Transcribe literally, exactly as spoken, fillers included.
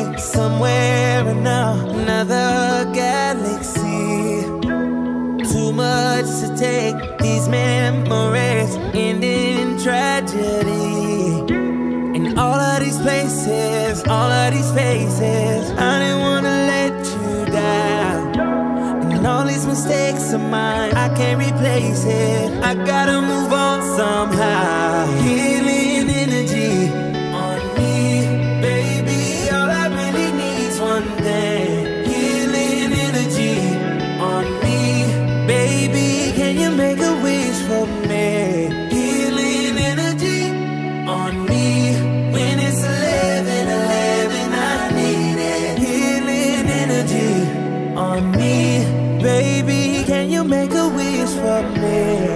away somewhere in another galaxy. Too much to take, these memories end in tragedy. In all of these places, all of these faces, I didn't wanna let you down. And all these mistakes of mine, I can't replace it. I gotta move on somehow. Healing energy on me, baby. All I really need's one thing. Healing energy on me, baby. Can you make a wish for me? Healing energy on me. When it's eleven eleven, I need it. Healing energy on me, baby. Can you make a wish for me?